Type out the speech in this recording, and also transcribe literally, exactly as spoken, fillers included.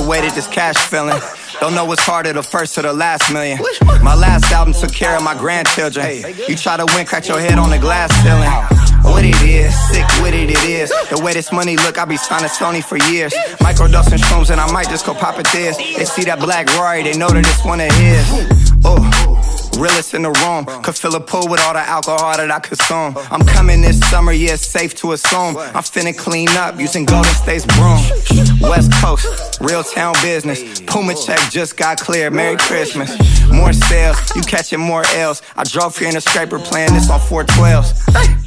way that this cash feeling. Don't know what's harder, the first or the last million. My last album took care of my grandchildren. You try to win, crack your head on the glass ceiling. What it is, sick with it, it is. The way this money look, I be signing Sony for years. Microdosing shrooms and I might just go pop it this. They see that black Rory, they know that it's one of his. Oh. Realest in the room, could fill a pool with all the alcohol that I consume. I'm coming this summer, yeah, it's safe to assume. I'm finna clean up using Golden State's broom. West Coast, real town business. Puma check just got cleared, Merry Christmas. More sales, you catching more L's. I drove here in a scraper playing this on four twelves.